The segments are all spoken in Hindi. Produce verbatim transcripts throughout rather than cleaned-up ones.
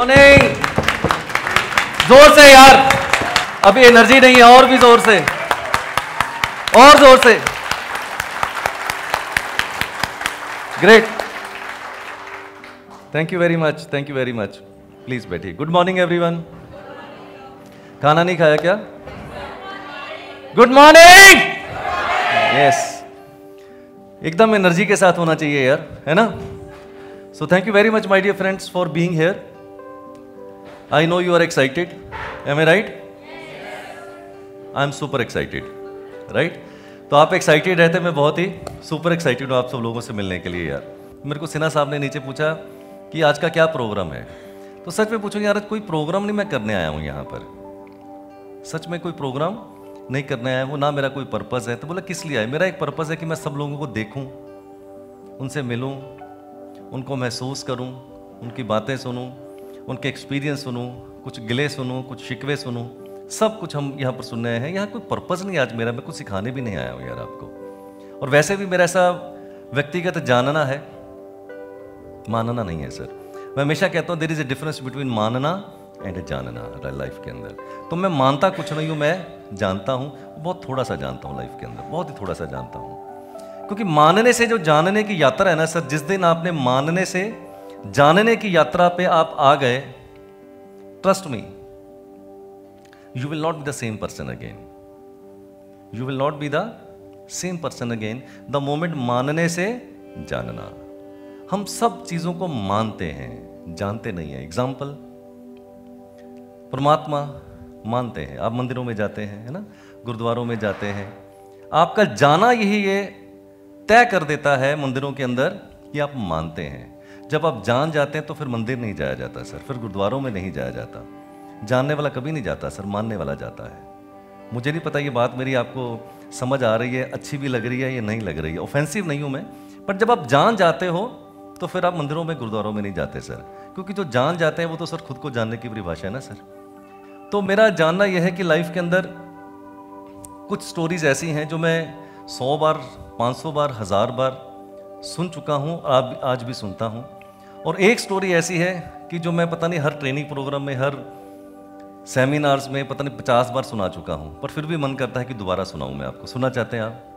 मॉर्निंग। जोर से यार, अभी एनर्जी नहीं है, और भी जोर से, और जोर से। Great, thank you very much, thank you very much. Please बैठिए। Good morning everyone. खाना नहीं खाया क्या? Good morning. यस, एकदम एनर्जी के साथ होना चाहिए यार, है ना? So thank you very much my dear friends for being here. I know you are excited, am I right? I am super excited, right? तो आप एक्साइटेड रहते, मैं बहुत ही सुपर एक्साइटेड हूँ आप सब लोगों से मिलने के लिए यार। मेरे को सिन्हा साहब ने नीचे पूछा कि आज का क्या प्रोग्राम है, तो सच में पूछूंगी यार, कोई प्रोग्राम नहीं मैं करने आया हूँ यहाँ पर, सच में कोई प्रोग्राम नहीं करने आया हूँ, ना मेरा कोई पर्पज़ है। तो बोला किस लिए आए? मेरा एक पर्पज़ है कि मैं सब लोगों को देखूँ, उनसे मिलूँ, उनको महसूस करूँ, उनकी बातें सुनूँ, उनके एक्सपीरियंस सुनूँ, कुछ गिले सुनूँ, कुछ शिकवे सुनूँ, सब कुछ हम यहाँ पर सुनने आए हैं। यहाँ कोई पर्पज़ नहीं आज मेरा, मैं कुछ सिखाने भी नहीं आया हूँ यार आपको। और वैसे भी मेरा ऐसा व्यक्तिगत जानना है, मानना नहीं है सर। मैं हमेशा कहता हूँ there is a difference between मानना एंड जानना लाइफ के अंदर। तो मैं मानता कुछ नहीं हूँ, मैं जानता हूँ, बहुत थोड़ा सा जानता हूँ लाइफ के अंदर, बहुत ही थोड़ा सा जानता हूँ। क्योंकि मानने से जो जानने की यात्रा है ना सर, जिस दिन आपने मानने से जानने की यात्रा पे आप आ गए, trust me, you will not be the same person again, you will not be the same person again the moment मानने से जानना। हम सब चीजों को मानते हैं, जानते नहीं है। एग्जाम्पल, परमात्मा मानते हैं, आप मंदिरों में जाते हैं, है ना, गुरुद्वारों में जाते हैं, आपका जाना यही ये तय कर देता है मंदिरों के अंदर कि आप मानते हैं। जब आप जान जाते हैं तो फिर मंदिर नहीं जाया जाता सर, फिर गुरुद्वारों में नहीं जाया जाता। जानने वाला कभी नहीं जाता सर, मानने वाला जाता है। मुझे नहीं पता ये बात मेरी आपको समझ आ रही है, अच्छी भी लग रही है या नहीं लग रही है, ऑफेंसिव नहीं हूं मैं, पर जब आप जान जाते हो तो फिर आप मंदिरों में गुरुद्वारों में नहीं जाते सर, क्योंकि जो जान जाते हैं वो तो सर खुद को जानने की परिभाषा है ना सर। तो मेरा जानना यह है कि लाइफ के अंदर कुछ स्टोरीज ऐसी हैं जो मैं सौ बार, पाँच सौ बार, हजार बार सुन चुका हूँ, आज आज भी सुनता हूँ। और एक स्टोरी ऐसी है कि जो मैं पता नहीं हर ट्रेनिंग प्रोग्राम में, हर सेमिनार्स में पता नहीं पचास बार सुना चुका हूँ, पर फिर भी मन करता है कि दोबारा सुनाऊँ मैं आपको। सुनना चाहते हैं आप?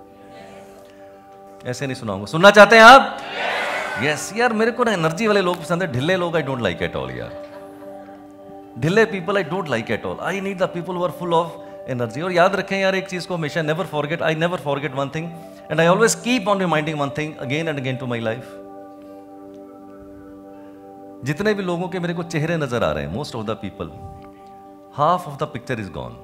ऐसे नहीं सुनाऊंगा, सुनना चाहते हैं आप? यस yes, यार मेरे को ना एनर्जी वाले लोग पसंद है, ढिल्ले लोग I don't like at all यार। ढिल्ले people I don't like at all, I need the people who are full of energy. और याद रखें यार एक चीज को हमेशा, never forget, I never forget one thing and I always keep on reminding one thing again and again to my life. जितने भी लोगों के मेरे को चेहरे नजर आ रहे हैं, most of the people, half of the picture is gone.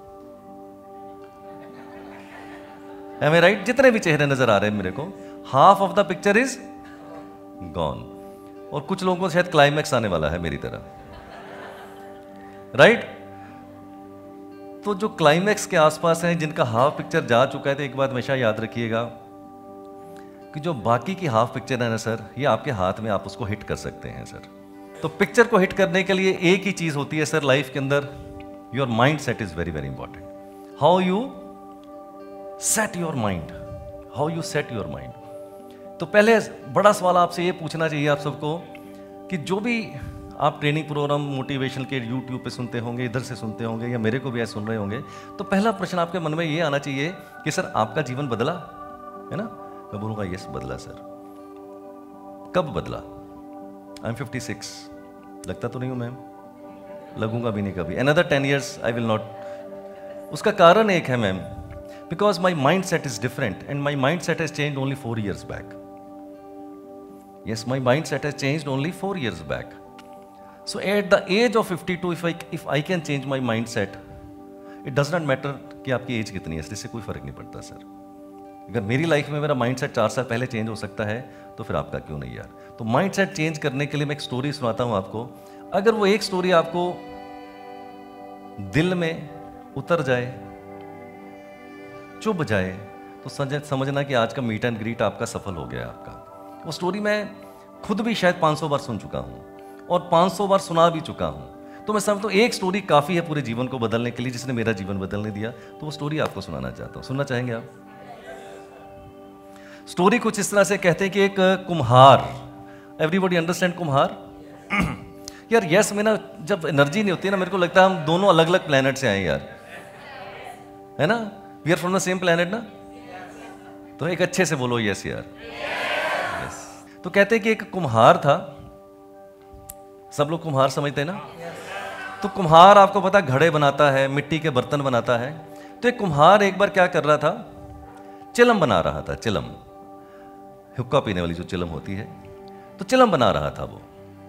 Am I right? जितने भी चेहरे नजर आ रहे हैं मेरे को, half of the picture is gone. और कुछ लोगों को शायद क्लाइमैक्स आने वाला है मेरी तरह, राइट right? तो जो क्लाइमैक्स के आसपास हैं, जिनका हाफ पिक्चर जा चुका है, तो एक बात हमेशा याद रखिएगा कि जो बाकी की हाफ पिक्चर है ना सर, ये आपके हाथ में, आप उसको हिट कर सकते हैं सर। तो पिक्चर को हिट करने के लिए एक ही चीज होती है सर लाइफ के अंदर, your mindset is very very important. How you set your mind, how you set your mind. तो पहले बड़ा सवाल आपसे ये पूछना चाहिए आप सबको कि जो भी आप ट्रेनिंग प्रोग्राम मोटिवेशन के यूट्यूब पे सुनते होंगे, इधर से सुनते होंगे, या मेरे को भी ऐसे सुन रहे होंगे, तो पहला प्रश्न आपके मन में ये आना चाहिए कि सर आपका जीवन बदला है ना? मैं बोलूँगा यस बदला सर। कब बदला? आई एम फिफ्टी सिक्स, लगता तो नहीं हूँ मैम, लगूंगा भी नहीं कभी। Another ten years I will not. उसका कारण एक है ma'am, because my mindset is different and my mindset has changed only four years back. Yes, my mindset has changed only four years back. So at the age of fifty-two, if I if I can change my mindset, it does not matter कि आपकी एज कितनी है, इससे कोई फर्क नहीं पड़ता सर। अगर मेरी लाइफ में मेरा माइंडसेट चार साल पहले चेंज हो सकता है, तो फिर आपका क्यों नहीं यार? तो माइंडसेट चेंज करने के लिए मैं एक स्टोरी सुनाता हूँ आपको। अगर वो एक स्टोरी आपको दिल में उतर जाए, चुभ जाए, तो समझना कि आज का मीट एंड ग्रीट आपका सफल हो गया आपका। वो स्टोरी मैं खुद भी शायद पाँच सौ बार सुन चुका हूँ और पाँच सौ बार सुना भी चुका हूँ। तो मैं समझता हूँ एक स्टोरी काफ़ी है पूरे जीवन को बदलने के लिए, जिसने मेरा जीवन बदलने दिया। तो वो स्टोरी आपको सुनाना चाहता हूँ, सुनना चाहेंगे आप? स्टोरी कुछ इस तरह से कहते हैं कि एक कुम्हार, एवरीबॉडी अंडरस्टैंड कुम्हार? यार यस में ना जब एनर्जी नहीं होती है ना, मेरे को लगता है हम दोनों अलग अलग प्लेनेट से आए यार, है ना? We are from the same planet ना, तो एक अच्छे से बोलो यस यार। यस। तो कहते हैं कि एक कुम्हार था, सब लोग कुम्हार समझते हैं ना? तो कुम्हार आपको पता घड़े बनाता है, मिट्टी के बर्तन बनाता है। तो एक कुम्हार एक बार क्या कर रहा था, चिलम बना रहा था, चिलम, हुक्का पीने वाली जो चिलम होती है, तो चिलम बना रहा था वो।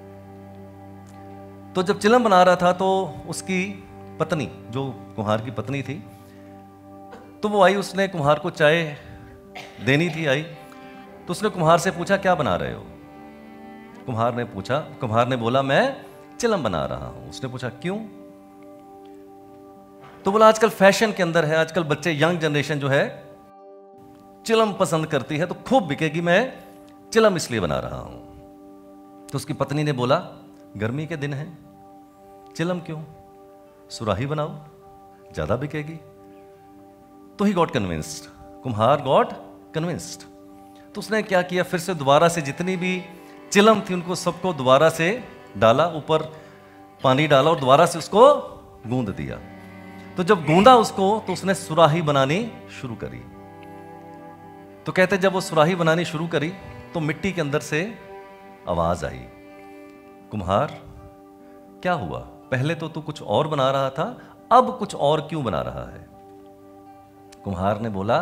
तो जब चिलम बना रहा था तो उसकी पत्नी, जो कुम्हार की पत्नी थी, तो वो आई, उसने कुम्हार को चाय देनी थी, आई तो उसने कुम्हार से पूछा क्या बना रहे हो? कुम्हार ने पूछा, कुम्हार ने बोला मैं चिलम बना रहा हूं। उसने पूछा क्यों? तो बोला आजकल फैशन के अंदर है, आजकल बच्चे, यंग जनरेशन जो है चिलम पसंद करती है, तो खूब बिकेगी, मैं चिलम इसलिए बना रहा हूं। तो उसकी पत्नी ने बोला गर्मी के दिन है, चिलम क्यों, सुराही बनाओ, ज्यादा बिकेगी। तो ही गॉट कन्विंस्ड, कुम्हार गॉट कन्विंस्ड। तो उसने क्या किया, फिर से दोबारा से जितनी भी चिलम थी उनको सबको दोबारा से डाला, ऊपर पानी डाला और दोबारा से उसको गूंद दिया। तो जब गूंदा उसको तो उसने सुराही बनानी शुरू करी। तो कहते जब वो सुराही बनानी शुरू करी तो मिट्टी के अंदर से आवाज आई, कुम्हार क्या हुआ, पहले तो तू कुछ और बना रहा था, अब कुछ और क्यों बना रहा है? कुम्हार ने बोला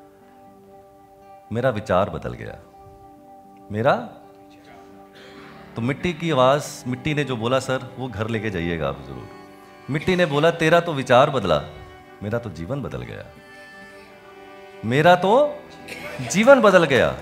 मेरा विचार बदल गया, मेरा। तो मिट्टी की आवाज, मिट्टी ने जो बोला सर वो घर लेके जाइएगा आप जरूर। मिट्टी ने बोला तेरा तो विचार बदला, मेरा तो जीवन बदल गया, मेरा तो जीवन बदल गया।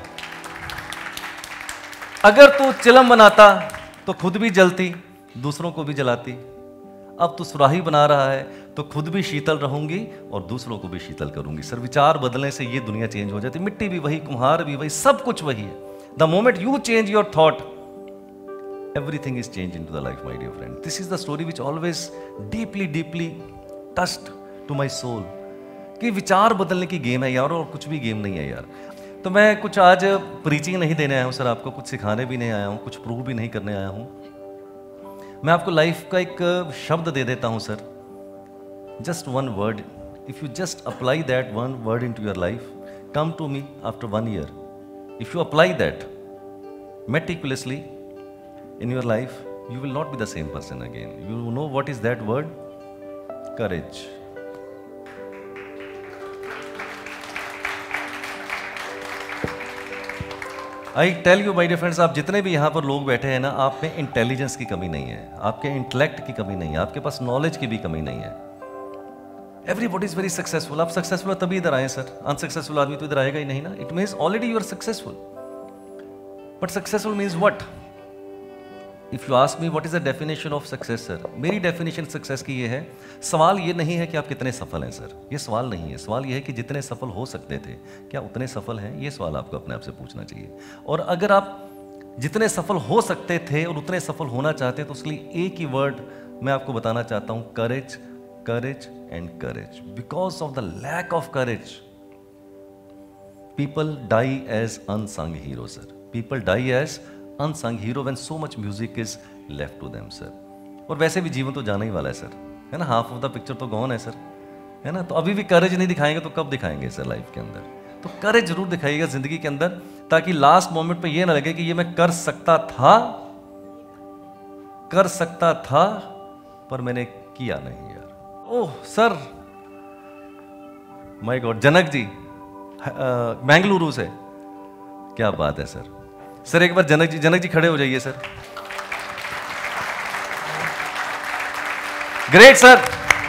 अगर तू चिलम बनाता तो खुद भी जलती, दूसरों को भी जलाती। अब तू सुराही बना रहा है तो खुद भी शीतल रहूंगी और दूसरों को भी शीतल करूंगी। सर विचार बदलने से ये दुनिया चेंज हो जाती। मिट्टी भी वही, कुम्हार भी वही, सब कुछ वही है। The moment you change your thought, everything is changed into the life, my dear friend. This is the story which always deeply deeply touched to my soul, कि विचार बदलने की गेम है यार, और कुछ भी गेम नहीं है यार। तो मैं कुछ आज प्रीचिंग नहीं देने आया हूँ सर, आपको कुछ सिखाने भी नहीं आया हूँ, कुछ प्रूव भी नहीं करने आया हूँ। मैं आपको लाइफ का एक शब्द दे देता हूँ sir, just one word, if you just apply that one word into your life, come to me after one year, if you apply that meticulously in your life, you will not be the same person again. You know what is that word? Courage. I tell you my dear friends, आप जितने भी यहाँ पर लोग बैठे हैं ना, आप में इंटेलिजेंस की कमी नहीं है, आपके इंटेलेक्ट की कमी नहीं है, आपके पास नॉलेज की भी कमी नहीं है। Everybody is very successful. आप सक्सेसफुल तभी इधर आए सर, अनसक्सेसफुल आदमी तो इधर आएगा ही नहीं ना। It means already you are successful. But successful means what? If you ask me what is the definition of success, sir, मेरी definition success की ये है, सवाल ये नहीं है कि आप कितने सफल हैं सर, ये सवाल नहीं है। सवाल ये है कि जितने सफल हो सकते थे क्या उतने सफल हैं, ये सवाल आपको अपने आप से पूछना चाहिए। और अगर आप जितने सफल हो सकते थे और उतने सफल होना चाहते हैं तो उसके लिए एक ही वर्ड मैं आपको बताना चाहता हूँ, courage, courage and courage. Because of the lack of courage people die as unsung hero sir, people die as unsung hero when so much music is left to them sir। और वैसे भी जीवन तो जाना ही वाला है सर, है ना, हाफ ऑफ द पिक्चर तो गॉन है सर, है ना। तो अभी भी करेज नहीं दिखाएंगे तो कब दिखाएंगे सर लाइफ के अंदर? तो करेज जरूर दिखाइएगा जिंदगी के अंदर, ताकि लास्ट मोमेंट पे ये ना लगे कि ये मैं कर सकता था, कर सकता था पर मैंने किया नहीं यार। Oh sir, my god, Janak ji Bengaluru से, क्या बात है सर। सर एक बार जनक जी, जनक जी खड़े हो जाइए सर। Great sir.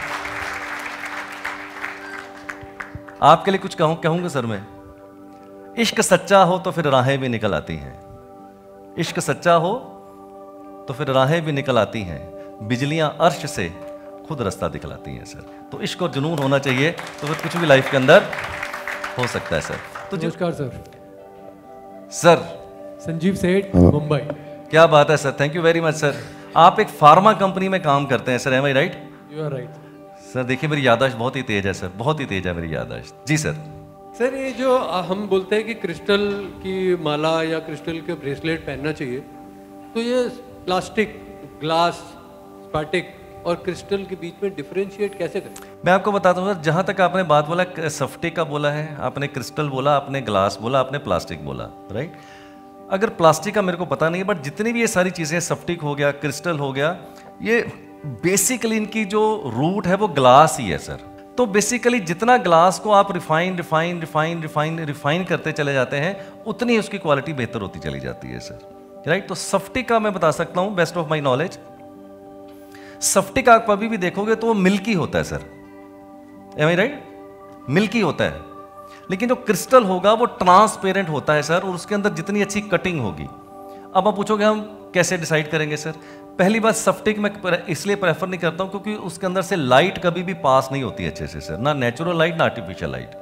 आपके लिए कुछ कहूं कहूंगा सर मैं। इश्क सच्चा हो तो फिर राहें भी निकल आती हैं, इश्क सच्चा हो तो फिर राहें भी निकल आती हैं, बिजलियां अर्श से खुद रास्ता दिखलाती हैं सर। तो इश्क और जुनून होना चाहिए तो फिर कुछ भी लाइफ के अंदर हो सकता है सर। तो नमस्कार सर। सर संजीव सेठ, मुंबई। क्या बात है sir, thank you very much sir. आप एक फार्मा कंपनी में काम करते हैं sir, am I right? You are right sir. देखिए मेरी याददाश्त बहुत ही तेज है सर, बहुत ही तेज है मेरी याददाश्त। जी सर। सर ये जो हम बोलते हैं कि क्रिस्टल की माला या क्रिस्टल के ब्रेसलेट पहनना चाहिए, तो ये प्लास्टिक ग्लास, स्फटिक और क्रिस्टल के बीच में डिफरेंशिएट कैसे करें? मैं आपको बताता हूँ सर, जहाँ तक आपने बात बोला, सफ्टिक का बोला है आपने, क्रिस्टल बोला आपने, ग्लास बोला आपने, प्लास्टिक बोला, राइट। अगर प्लास्टिक का मेरे को पता नहीं है, बट जितनी भी ये सारी चीज़ें, सफ्टिक हो गया, क्रिस्टल हो गया, ये बेसिकली इनकी जो रूट है वो ग्लास ही है सर। तो बेसिकली जितना ग्लास को आप refine refine refine refine refine करते चले जाते हैं, उतनी उसकी क्वालिटी बेहतर होती चली जाती है सर, राइट। तो सफ्टिक का मैं बता सकता हूँ, बेस्ट ऑफ माई नॉलेज, सफ्टिक आप कभी भी देखोगे तो वो मिल्की होता है sir, am I right, milky होता है। लेकिन जो क्रिस्टल होगा वो ट्रांसपेरेंट होता है सर, और उसके अंदर जितनी अच्छी कटिंग होगी। अब आप पूछोगे हम कैसे डिसाइड करेंगे सर? पहली बात, सफ्टिक मैं इसलिए प्रेफर नहीं करता हूं क्योंकि उसके अंदर से लाइट कभी भी पास नहीं होती अच्छे से सर, ना नेचुरल लाइट ना आर्टिफिशियल लाइट।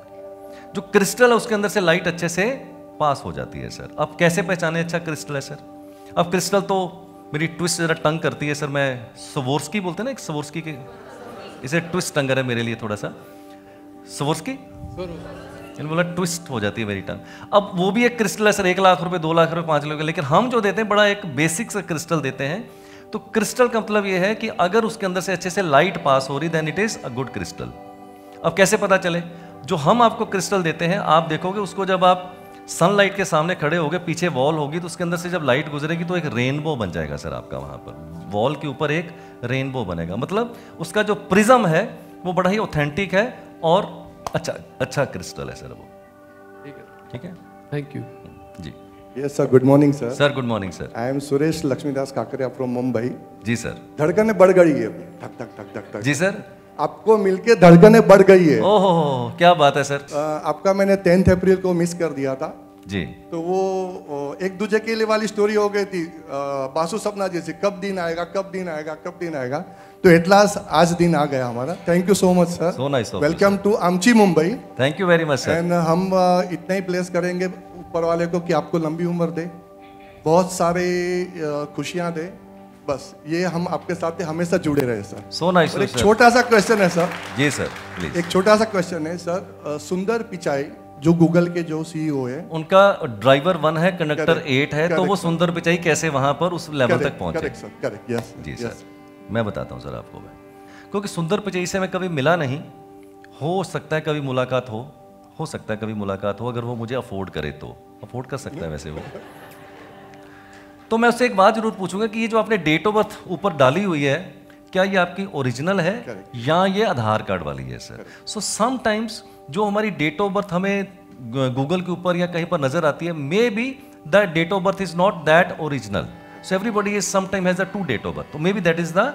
जो क्रिस्टल है उसके अंदर से लाइट अच्छे से पास हो जाती है सर। अब कैसे पहचाने अच्छा क्रिस्टल है सर? अब क्रिस्टल तो मेरी ट्विस्ट जरा टंग करती है सर, मैं सवोर्स्की बोलते हैं ना, एक सवोर्स्की के, इसे ट्विस्ट टंगर है मेरे लिए थोड़ा सा, सवोर्स्की इन्होंने बोला ट्विस्ट हो जाती है मेरी टंग। अब वो भी एक क्रिस्टल है सर, एक लाख रुपए, दो लाख रुपए, पांच लाख, लेकिन हम जो देते हैं बड़ा एक बेसिक सा क्रिस्टल देते हैं। तो क्रिस्टल का मतलब ये है कि अगर उसके अंदर से अच्छे से लाइट पास हो रही, then it is a good crystal. अब कैसे पता चले? जो हम आपको क्रिस्टल देते हैं, आप देखोगे उसको जब आप सनलाइट के सामने खड़े होगे, पीछे वॉल होगी, तो उसके अंदर से जब लाइट गुजरेगी तो एक रेनबो बन जाएगा सर आपका, वहां पर वॉल के ऊपर एक रेनबो बनेगा। मतलब उसका जो प्रिज्म है वो बड़ा ही ऑथेंटिक है और अच्छा अच्छा क्रिस्टल है सर वो। ठीक है, ठीक है, थैंक यू जी। Yes sir, good morning sir. Sir good morning sir. I am Suresh Laxmidas Kakaria from Mumbai. जी सर। धड़कनें बढ़ गई है, धक धक धक धक धक। जी सर। आपको मिलके धड़कनें बढ़ गई है। ओहो हो, क्या बात है सर। आ, आपका मैंने टेंथ अप्रैल को मिस कर दिया था जी। तो वो एक दूजे के लिए वाली स्टोरी हो गई थी, आ, बासु सपना जैसी, कब दिन आएगा कब दिन आएगा कब दिन आएगा। तो एट लास्ट आज दिन आ गया हमारा। Thank you so much sir. So nice. Welcome to आमची Mumbai. Thank you very much sir. And हम आ, इतना ही प्लेस करेंगे ऊपर वाले को कि आपको लंबी उम्र दे, बहुत सारे खुशियां दे, बस ये हम आपके साथ हमेशा जुड़े रहे सर। So nice. और एक छोटा सा क्वेश्चन है सर। Ji sir please. एक छोटा सा क्वेश्चन है सर, सुंदर पिचाई जो गूगल के जो सीईओ है, उनका ड्राइवर वन है, कंडक्टर एट है, तो वो सुंदर पिचाई कैसे वहां पर उस लेवल तक पहुंचे? करेक्ट सर, करेक्ट, यस जी सर। मैं बताता हूं सर आपको, मैं क्योंकि सुंदर पिचाई से मैं कभी मिला नहीं, हो सकता है कभी मुलाकात हो हो सकता है कभी मुलाकात हो, अगर वो मुझे अफोर्ड करे तो। अफोर्ड कर सकता है वैसे वो। तो मैं उससे एक बात जरूर पूछूंगा कि ये जो आपने डेट ऑफ बर्थ ऊपर डाली हुई है, क्या ये आपकी ओरिजिनल है या ये आधार कार्ड वाली है सर? सो समटाइम्स जो हमारी डेट ऑफ बर्थ हमें गूगल के ऊपर या कहीं पर नजर आती है, maybe the date of birth is not that original. So everybody is sometime has a two date of birth, तो maybe that is the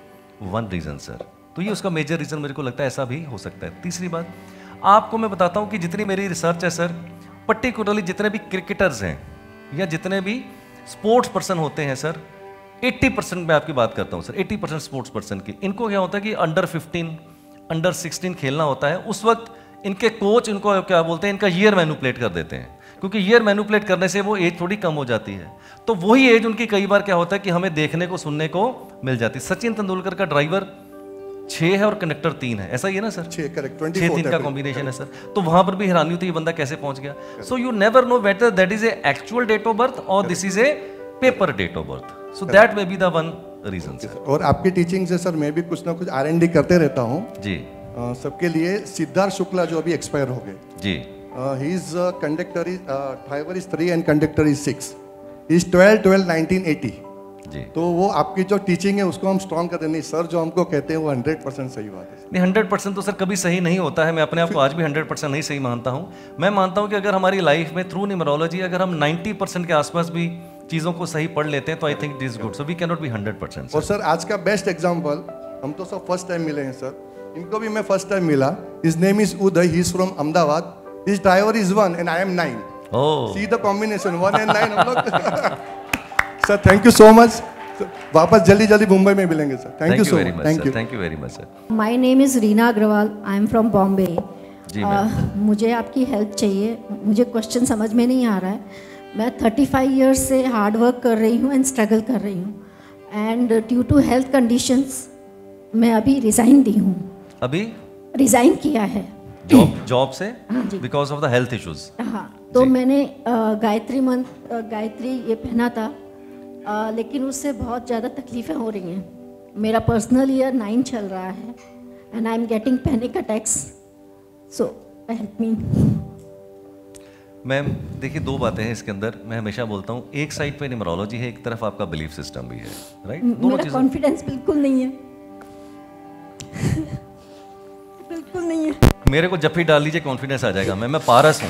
one reason sir. तो ये उसका मेजर रीजन मेरे को लगता है, ऐसा भी हो सकता है। तीसरी बात आपको मैं बताता हूं कि जितनी मेरी रिसर्च है सर, पर्टिकुलरली जितने भी क्रिकेटर्स हैं या जितने भी स्पोर्ट्स पर्सन होते हैं सर, अस्सी परसेंट मैं आपकी बात करता हूं सर, अस्सी परसेंट स्पोर्ट्स पर्सन की, इनको क्या होता है कि अंडर फिफ्टीन अंडर सिक्सटीन खेलना होता है, उस वक्त इनके कोच इनको क्या बोलते हैं, इनका ईयर मैनिपुलेट कर देते हैं, क्योंकि ईयर मैनिपुलेट करने से वो एज थोड़ी कम हो जाती है। तो वही एज उनकी कई बार क्या होता है कि हमें देखने को सुनने को मिल जाती है। सचिन तेंदुलकर का ड्राइवर छः है और कंडक्टर तीन है, ऐसा ही है ना सर? छः, करेक्ट, छः तीन का कॉम्बिनेशन है सर। तो वहां पर भी हैरानी होती है, ये बंदा कैसे पहुंच गया। So you never know whether that is a actual date of birth और this is a paper date of birth. So that maybe the one reason sir. और आपकी टीचिंग से सर मैं भी कुछ ना कुछ आर एन डी करते रहता हूँ जी। uh, सबके लिए। सिद्धार्थ शुक्ला जो अभी एक्सपायर हो गए जी, he is conductor is driver is three and conductor is six, is twelve twelve nineteen eighty जी। तो वो आपकी जो टीचिंग है उसको हम स्ट्रॉन्ग कर देंगे सर, जो हमको कहते हैं वो हंड्रेड परसेंट सही बात है। नहीं, हंड्रेड परसेंट तो सर कभी सही नहीं होता है। मैं अपने आप को आज भी हंड्रेड परसेंट नहीं सही मानता हूँ। मैं मानता हूँ कि अगर हमारी लाइफ में थ्रू न्यूमरोलॉजी अगर हम नाइन्टी परसेंट के आसपास भी चीज़ों को सही पढ़ लेते हैं तो I think it is good. So we can not be hundred percent. और सर आज का बेस्ट एग्जाम्पल, हम तो सब फर्स्ट टाइम मिले हैं सर, इनको भी मैं फर्स्ट टाइम मिला। His name is Uday, he is from Ahmedabad, his driver is one and I am nine. Oh, see the combination one and nine हम लोग। Sir thank you so much, वापस जल्दी जल्दी मुंबई में मिलेंगे sir. Thank you so much. Thank you thank you very much sir. My name is Reena Agarwal, I am from Bombay. जी मैम। मुझे आपकी हेल्प चाहिए, मुझे क्वेश्चन समझ में नहीं आ रहा है। मैं थर्टी फाइव ईयर्स से हार्ड वर्क कर रही हूँ एंड स्ट्रगल कर रही हूँ and due to health conditions मैं अभी रिज़ाइन दी हूँ। अभी रिज़ाइन किया है जॉब जॉब से? हाँ जी। Because of the health issues. हाँ, तो जी। मैंने अ, गायत्री मंत्र, अ, गायत्री ये पहना था आ, लेकिन उससे बहुत ज़्यादा तकलीफ़ें हो रही हैं। मेरा पर्सनल ईयर नाइन चल रहा है and I am getting panic attacks, so help me. Ma'am देखिए, दो बातें हैं इसके अंदर। मैं हमेशा बोलता हूँ, एक साइड पे न्यूमरोलॉजी है, एक तरफ आपका बिलीफ सिस्टम भी है, राइट? दोनों मेरा चीज़ें। कॉन्फिडेंस बिल्कुल नहीं है बिल्कुल नहीं है। मेरे को जब भी डाल लीजिए कॉन्फिडेंस आ जाएगा। मैं मैं पारस हूँ।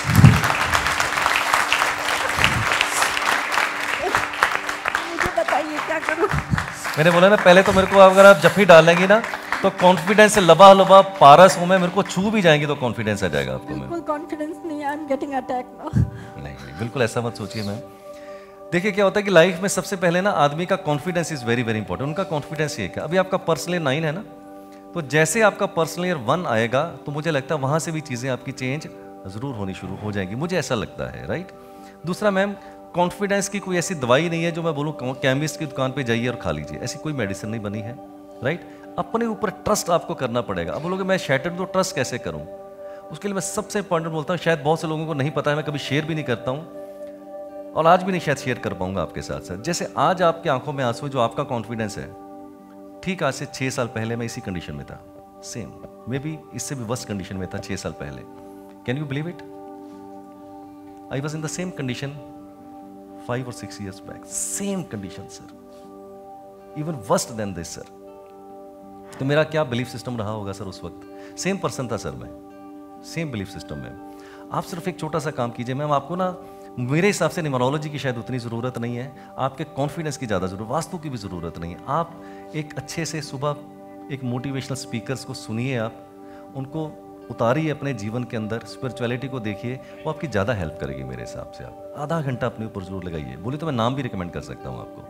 मुझे बताइए क्या करूँ। मैंने बोला ना पहले, तो मेरे को अगर आप जब भी डालेंगी ना तो कॉन्फिडेंस से लबा लबा पारस हूँ मैं, मेरे को छू भी जाएंगी तो कॉन्फिडेंस आ जाएगा आपको। मैं बिल्कुल कॉन्फिडेंस नहीं है, I am getting attack now. नहीं नहीं बिल्कुल ऐसा मत सोचिए मैम। देखिए क्या होता है कि लाइफ में सबसे पहले ना आदमी का confidence is very very important. उनका कॉन्फिडेंस ये है। अभी आपका पर्सनल ईयर नाइन है ना, तो जैसे आपका पर्सनल ईयर वन आएगा तो मुझे लगता है वहां से भी चीज़ें आपकी चेंज ज़रूर होनी शुरू हो जाएंगी, मुझे ऐसा लगता है, राइट? दूसरा मैम, कॉन्फिडेंस की कोई ऐसी दवाई नहीं है जो मैं बोलूँ केमिस्ट की दुकान पे जाइए और खा लीजिए, ऐसी कोई मेडिसिन नहीं बनी है, राइट? अपने ऊपर ट्रस्ट आपको करना पड़ेगा। अब बोलोगे मैं शैटर्ड तो ट्रस्ट कैसे करूँ? उसके लिए मैं सबसे इंपॉर्टेंट बोलता हूँ, शायद बहुत से लोगों को नहीं पता है, मैं कभी शेयर भी नहीं करता हूँ और आज भी नहीं शायद शेयर कर पाऊंगा आपके साथ साथ। जैसे आज आपकी आंखों में आंसू, जो आपका कॉन्फिडेंस है, ठीक आज से छः साल पहले मैं इसी कंडीशन में था, सेम, मे बी इससे भी वर्स्ट कंडीशन में था छः साल पहले। Can you believe it? I was in the same condition five और six years back, same condition sir, even worst than this sir. तो मेरा क्या बिलीफ सिस्टम रहा होगा सर उस वक्त? सेम पर्सन था सर मैं, सेम बिलीफ सिस्टम में। आप सिर्फ एक छोटा सा काम कीजिए मैम, आपको ना मेरे हिसाब से न्यूमरोलॉजी की शायद उतनी ज़रूरत नहीं है, आपके कॉन्फिडेंस की ज़्यादा ज़रूरत, वास्तु की भी ज़रूरत नहीं है। आप एक अच्छे से सुबह एक मोटिवेशनल स्पीकर्स को सुनिए, आप उनको उतारिए अपने जीवन के अंदर, स्पिरिचुअलिटी को देखिए, वो आपकी ज़्यादा हेल्प करेगी मेरे हिसाब से। आप आधा घंटा अपने ऊपर जरूर लगाइए। बोले तो मैं नाम भी रिकमेंड कर सकता हूँ आपको।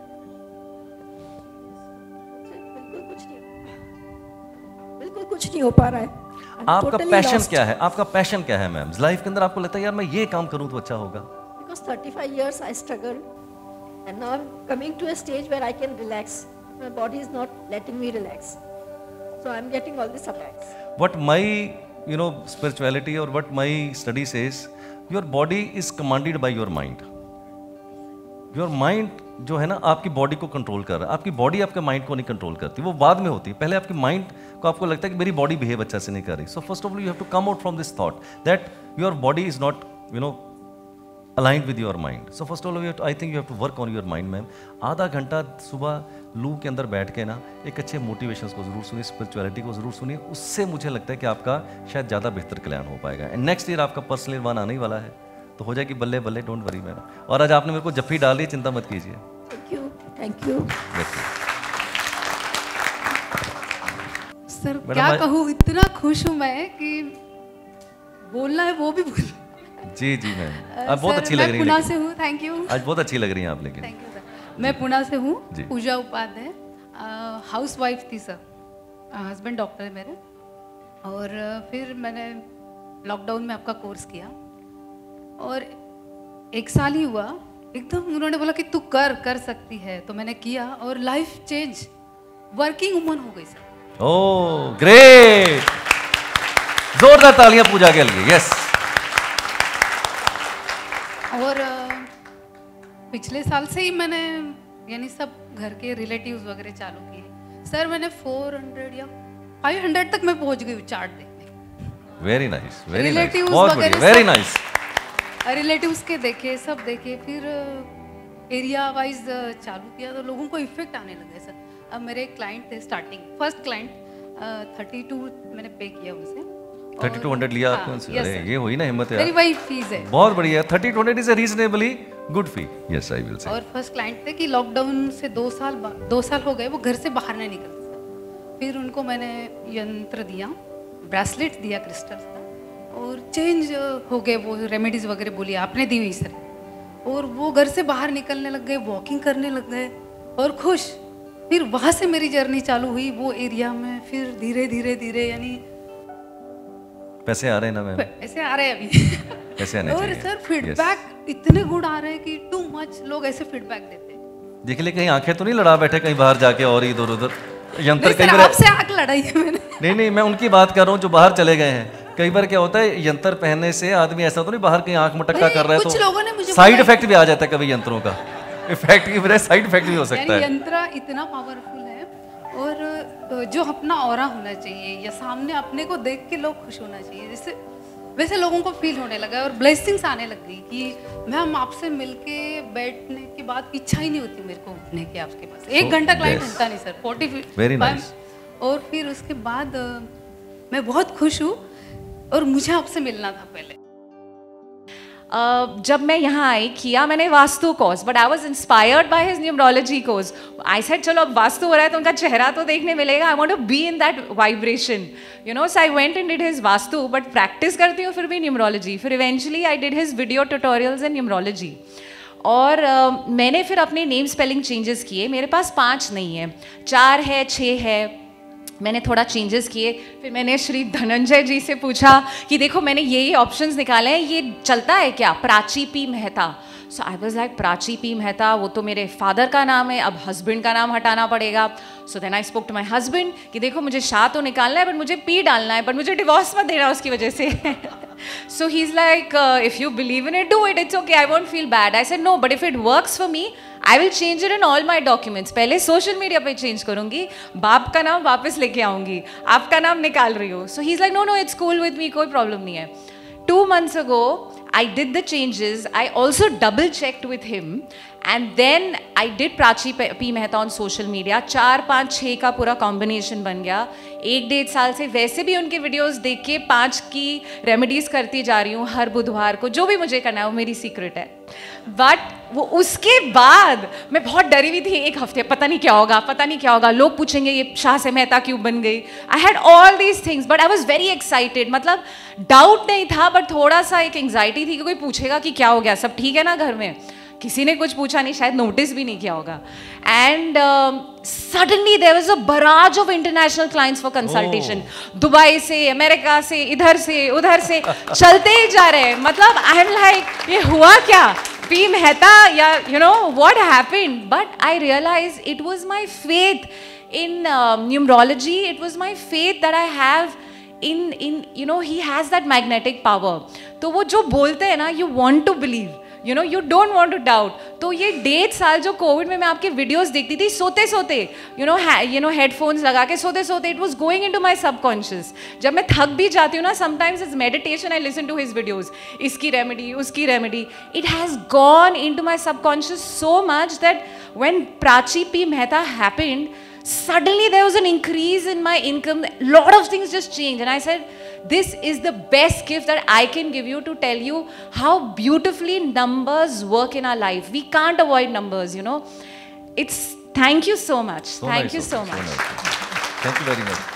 बिल्कुल कुछ नहीं, बिल्कुल कुछ नहीं हो पा रहा है। I'm आपका totally पैशन lost. क्या है? आपका पैशन क्या है मैम लाइफ के अंदर? आपको लगता है यार मैं ये काम करूँ तो अच्छा होगा? Because thirty-five years I struggled, and now I'm coming to a stage where I can relax. My body is not letting me relax, so I'm getting all these attacks. What my you know spirituality or what my study says, your body is commanded by your mind. Your mind जो है ना आपकी बॉडी को कंट्रोल कर रहा है, आपकी बॉडी आपके माइंड को नहीं कंट्रोल करती, वो बाद में होती है। पहले आपकी माइंड को आपको लगता है कि मेरी बॉडी बिहेव अच्छा से नहीं कर रही। So first of all you have to come out from this thought that your body is not you know aligned with your mind. So first of all, I think you have to work on your mind, ma'am. आधा घंटा सुबह लू के अंदर बैठ के ना एक अच्छे मोटिवेशंस को जरूर सुनिए, स्पिरिचुअलिटी को जरूर सुनिए, उससे मुझे लगता है कि आपका शायद ज़्यादा बेहतर कल्याण हो पाएगा। एंड नेक्स्ट ईयर आपका पर्सनल वन आने ही वाला है, तो हो जाएगी बल्ले बल्ले, डोंट वरी मैम। और आज आपने मेरे को जफ्फी डाल दी, चिंता मत कीजिए। Thank you, thank you. Sir madam, क्या मैं- कहूँ, इतना खुश हूँ मैं कि बोलना है वो भी भूल। जी जी मैम, आप बहुत सर, अच्छी लग मैं रही पुणे हैं, से हूँ, थैंक यू। आज बहुत अच्छी लग रही हैं आप। लेकिन थैंक यू सर। मैं पुणे से हूँ, जी। पूजा उपाध्याय, हाउस वाइफ थी सर, हस्बैंड डॉक्टर है मेरे। और अ, फिर मैंने लॉकडाउन में आपका कोर्स किया और एक साल ही हुआ, एकदम उन्होंने बोला कि तू कर कर सकती है, तो मैंने किया और लाइफ चेंज, वर्किंग वुमन हो गई सर। ओह ग्रेट, जोरदार तालियां पूजा के लिए। यस। और अ, पिछले साल से ही मैंने यानी सब घर के रिलेटिव्स वगैरह चालू किए सर। मैंने चार सौ या पाँच सौ तक मैं पहुंच गई हूँ चार्ट देखने। Very nice, very nice, Relatives बहुत बढ़िया, वगैरह वेरी सब- नाइस। रिलेटिव्स के देखे, सब देखे, फिर एरिया वाइज चालू किया तो लोगों को इफेक्ट आने लगे सर। अब मेरे क्लाइंट थे starting, first client thirty two मैंने पे किया उनसे। थर्टी टू हंड्रेड लिया आपने उनसे? अरे ये हुई ना हिम्मत मेरी यार, वही फीस है। बहुत बढ़िया। Thirty two hundred is a reasonably good fee. Yes I will say. और फर्स्ट क्लाइंट थे कि लॉकडाउन से दो साल बा- दो साल हो गए वो घर से बाहर नहीं निकलते सर। फिर उनको मैंने यंत्र दिया, ब्रेसलेट दिया क्रिस्टल का, और चेंज हो गए। वो रेमेडीज वगैरह बोली आपने दी हुई सर, और वो घर से बाहर निकलने लग गए, वॉकिंग करने लग गए और खुश। फिर वहाँ से मेरी जर्नी चालू हुई वो एरिया में। फिर धीरे धीरे धीरे यानी पैसे आ रहे हैं ना मैम? ऐसे आ रहे हैं अभी पैसे आने और चाहिए। Sir Yes. फीडबैक इतने गुड आ रहे हैं कि टू मच लोग ऐसे फीडबैक देते हैं। देख ले, कहीं आंखें तो नहीं लड़ा बैठे कहीं बाहर जाके और इधर उधर यंत्र नहीं कई सर, बार। आपसे आग लड़ाई है मैंने। नहीं नहीं, मैं उनकी बात कर रहा हूँ जो बाहर चले गए हैं। कई बार क्या होता है, यंत्र पहनने से आदमी ऐसा तो नहीं बाहर कहीं आंख मटक्का कर रहा है कुछ लोगों ने तो मुझे साइड बोला- इफेक्ट भी आ जाता है कभी यंत्रों का। इफेक्ट की वजह साइड इफेक्ट भी हो सकता यानी है। यंत्र इतना पावरफुल है, और जो अपना ऑरा होना चाहिए या सामने अपने को देख के लोग खुश होना चाहिए, जैसे वैसे लोगों को फील होने लगा और ब्लेसिंग्स आने लग गई कि मैम आपसे मिलके बैठने के बाद इच्छा ही नहीं होती मेरे को उठने की आपके पास। एक घंटा क्लाइंट yes. मिलता नहीं सर, फोर्टी Very nice. और फिर उसके बाद अ, मैं बहुत खुश हूँ और मुझे आपसे मिलना था पहले। Uh, जब मैं यहाँ आई किया मैंने vastu course, but I was inspired by his numerology course. I said चलो अब वास्तु हो रहा है तो उनका चेहरा तो देखने मिलेगा, I want to be in that vibration, you know. So I went and did his vastu, but practice करती हूँ फिर भी न्यूमरोलॉजी। फिर eventually I did his video tutorials in numerology. और uh, मैंने फिर अपने नेम स्पेलिंग चेंजेस किए। मेरे पास पाँच नहीं है, चार है, छः है। मैंने थोड़ा चेंजेस किए। फिर मैंने श्री धनंजय जी से पूछा कि देखो मैंने ये ये ऑप्शंस निकाले हैं, ये चलता है क्या? Prachi P Mehta. So I was like Prachi P Mehta, वो तो मेरे फादर का नाम है, अब हस्बैंड का नाम हटाना पड़ेगा। So then I spoke to my husband कि देखो मुझे शाह तो निकालना है बट मुझे पी डालना है, बट मुझे डिवोर्स मत देना उसकी वजह से। So he is like if you believe in it do it, it's okay, I won't feel bad. I said no, but if it works for me I will change it in all my documents. पहले सोशल मीडिया पे चेंज करूंगी, बाप का नाम वापस लेके आऊंगी, आपका नाम निकाल रही हो। So he is like no no it's cool with me, कोई प्रॉब्लम नहीं है। Two months ago, I did the changes. I also double checked with him, and then I did Prachi P Mehta on social media. चार पाँच छः का पूरा कॉम्बिनेशन बन गया। एक डेढ़ साल से वैसे भी उनके वीडियोस देख के पाँच की रेमेडीज करती जा रही हूँ हर बुधवार को। जो भी मुझे करना है वो मेरी सीक्रेट है। बट वो उसके बाद मैं बहुत डरी हुई थी एक हफ्ते, पता नहीं क्या होगा, पता नहीं क्या होगा, लोग पूछेंगे ये शाह से मेहता क्यों बन गई। I had all these things but I was very excited. मतलब डाउट नहीं था बट थोड़ा सा एक एंग्जाइटी थी कि कोई पूछेगा कि क्या हो गया, सब ठीक है ना घर में। किसी ने कुछ पूछा नहीं, शायद नोटिस भी नहीं किया होगा। And suddenly there was a barrage of international clients for consultation. Dubai से, अमेरिका से, इधर से उधर से चलते ही जा रहे हैं। मतलब आई एम लाइक ये हुआ क्या, पी मेहता या you know what happened. But I realise it was my faith in numerology, it was my faith that I have in in you know he has that magnetic power. तो वो जो बोलते हैं ना, you want to believe, you know you don't want to doubt. तो ये डेढ़ साल जो कोविड में मैं आपके वीडियोस देखती थी सोते सोते, you know you know headphones लगा के सोते सोते, it was going into my subconscious. जब मैं थक भी जाती हूँ ना, sometimes it's meditation, I listen to his videos, इसकी रेमेडी उसकी remedy, it has gone into my subconscious so much that when Prachi P Mehta happened, suddenly there was an increase in my income, lot of things just changed, and I said this is the best gift that I can give you to tell you how beautifully numbers work in our life. We can't avoid numbers, you know. It's thank you so much. So thank nice you of so you, much. nice. Thank you very much.